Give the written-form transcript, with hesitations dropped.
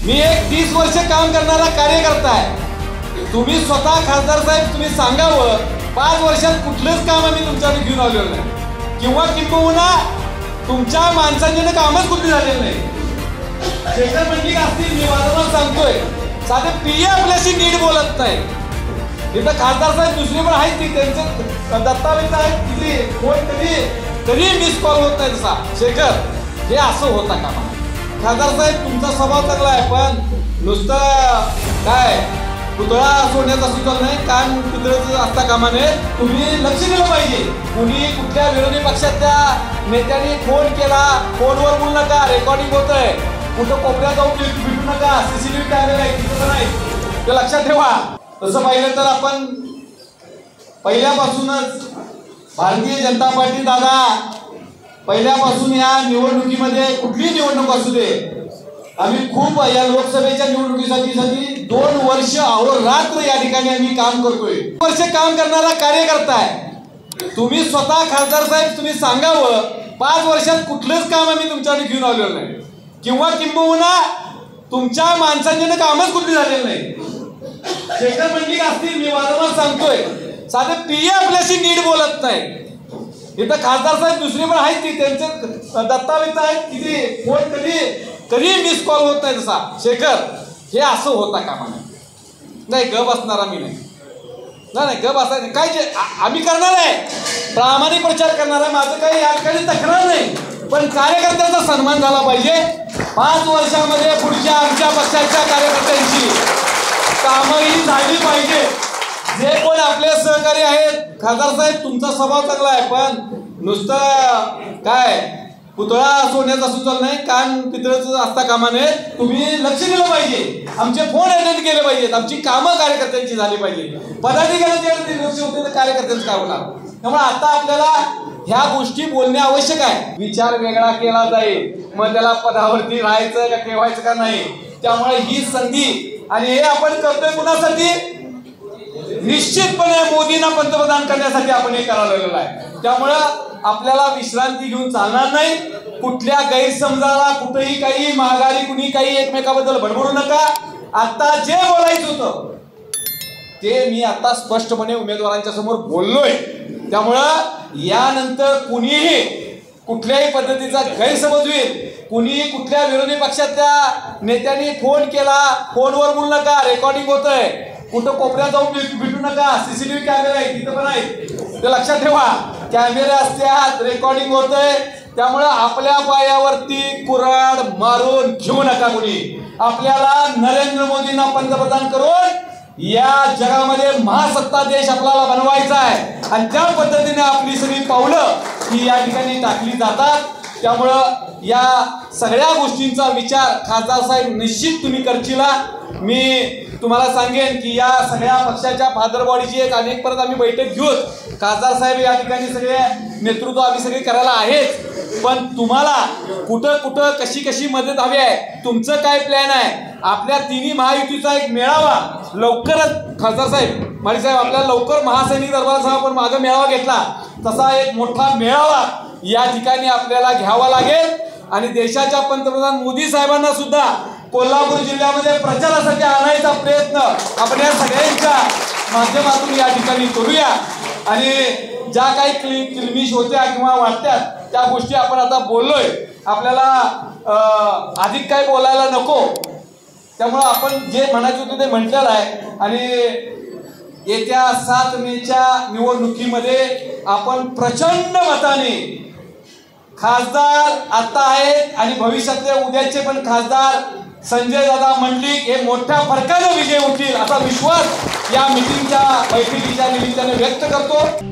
मी एक 30 वर्ष काम करणारा कार्यकर्ता आहे। तुम्ही स्वतः खासदार साहेब तुम्ही सांगावं 5 वर्षात कुठलंच काम आम्ही तुमच्याकडे घेऊन आलेलो नाही किंवा किंबहुना तुमच्या माणसांनी कामच कुठली झालेलं नाही। शेखर मंडलिक असतील मी वारंवार सांगतोय साधे पीए आपल्याशी नीट बोलत नाही। इथं खासदार साहेब दुसरी पण आहेत ती त्यांचे दत्तावेज आहेत किती कोण तरी मिस कॉल होत नाही तसा शेखर हे असं होता कामा। खासदार साहेब तुमचा स्वभाव चांगला आहे पण नुसतं काय पुतळा सोडण्याचा सुद्धा नाही काम पुतळ्याचं असता कामाने तुम्ही लक्ष दिलं पाहिजे। कुणी कुठल्या विरोधी पक्षाच्या नेत्यांनी फोन केला फोनवर बोलू नका रेकॉर्डिंग होतंय कुठं कोपऱ्यात जाऊन भेटू नका सीसीटीव्ही कॅमेरा आहे तिथं नाही ते लक्षात ठेवा। तसं पाहिलं तर आपण पहिल्यापासूनच भारतीय जनता पार्टी दादा पहिल्यापासून या निवडणुकीमध्ये कुठली निवडणूक असू दे आम्ही खूप या लोकसभेच्या निवडणुकीसाठी 2 वर्ष अहोरात्र या ठिकाणी आम्ही काम करतोय। 2 वर्ष काम करणारा कार्यकर्ता आहे। तुम्ही स्वतः खासदार साहेब तुम्ही सांगावं 5 वर्षात कुठलंच काम आम्ही तुमच्याकडे घेऊन आलेलो नाही किंवा किंबहुना तुमच्या माणसांनी कामच कुठली झालेलं नाही। शेखर मंडलिक असतील मी वारंवार सांगतोय साधे पीए आपल्याशी नीट बोलत नाही। इथं खासदार साहेब दुसरी पण आहेत ती त्यांचे दत्तावेज आहेत किती कोण कधी मिस कॉल होत नाही तसा शेखर हे असं होता कामा नाही गप असणारा मी नाही गप असायचं काय जे आम्ही करणार आहे प्रामाणिक प्रचार करणार आहे। माझं काही या ठिकाणी तक्रार नाही पण कार्यकर्त्यांचा सन्मान झाला पाहिजे। 5 वर्षामध्ये पुढच्या आमच्या पक्षाच्या कार्यकर्त्यांची कामही झाली पाहिजे। जे कोण आपले सहकारी आहेत खासदार साहेब तुमचा स्वभाव चांगला आहे पण नुसतं काय पुतळा सोडण्याचा सुद्धा नाही काम पितळाचं असता कामाने तुम्ही लक्ष दिलं पाहिजे। आमचे फोन अटेंड केले पाहिजेत आमची कामं कार्यकर्त्यांची झाली पाहिजे। पदाधिकाऱ्यांचे लक्ष होते तर कार्यकर्त्यांचं काय होणार। त्यामुळे आता आपल्याला ह्या गोष्टी बोलणे आवश्यक आहे। विचार वेगळा केला जाईल मग त्याला पदावरती राहायचं का ठेवायचं का नाही। त्यामुळे ही संधी आणि हे आपण करतोय कुणासाठी निश्चितपणे मोदींना पंतप्रधान करण्यासाठी आपण हे करायला आहे। त्यामुळं आपल्याला विश्रांती घेऊन चालणार नाही। कुठल्या गैरसमजाला कुठेही काही महागारी कुणी काही एकमेकाबद्दल बडबडू नका। आता जे बोलायचं होतं ते मी आता स्पष्टपणे उमेदवारांच्या समोर बोललोय। त्यामुळं यानंतर कुणीही कुठल्याही पद्धतीचा गैरसमज होईल कुणी कुठल्या विरोधी पक्षाच्या नेत्यांनी फोन केला फोनवर बोलू नका रेकॉर्डिंग होतंय कुठं कोपऱ्यात जाऊन भेटू नका सीसीटीव्ही कॅमेरा आहे तिथं पण आहे ते लक्षात ठेवा। कॅमेरे असतात रेकॉर्डिंग होतंय त्यामुळे आपल्या पायावरती कुऱ्हाड मारून घेऊ नका कुणी। आपल्याला नरेंद्र मोदींना पंतप्रधान करून या जगामध्ये महासत्ता देश आपल्याला बनवायचा आहे आणि त्या पद्धतीने आपली सगळी पावलं ही या ठिकाणी टाकली जातात। त्यामुळं या सगळ्या गोष्टींचा विचार खासदार साहेब निश्चित तुम्ही करशीला। मी तुम्हाला सांगेन की या सगळ्या पक्षाच्या फादरबॉडीची एक अनेक परत आम्ही बैठक घेऊत। खासदार साहेब या ठिकाणी सगळे नेतृत्व आम्ही सगळे करायला आहेत पण तुम्हाला कुठं कशी मदत हवी आहे तुमचं काय प्लॅन आहे। आपल्या तिन्ही महायुतीचा एक मेळावा लवकरच खासदार साहेब माळी साहेब आपल्याला लवकर महासैनिक दरबारासह आपण मागे मेळावा घेतला तसा एक मोठा मेळावा या ठिकाणी आपल्याला घ्यावा लागेल आणि देशाच्या पंतप्रधान मोदी साहेबांना सुद्धा कोल्हापूर जिल्ह्यामध्ये प्रचारासाठी आणायचा प्रयत्न आपण या सगळ्यांच्या माध्यमातून या ठिकाणी करूया। आणि ज्या काही किलमिश होत्या किंवा वाटत्यात त्या गोष्टी आपण आता बोललोय आपल्याला अधिक काही बोलायला नको। त्यामुळं आपण जे म्हणायचं होतं ते म्हटलेलं आहे आणि येत्या 7 मेच्या निवडणुकीमध्ये आपण प्रचंड मताने खासदार आता आहेत आणि भविष्यातले उद्याचे पण खासदार संजय दादा मंडलिक हे मोठ्या फरकाने विजय होतील असा विश्वास या मीटिंगच्या बैठकीच्या निमित्ताने व्यक्त करतो।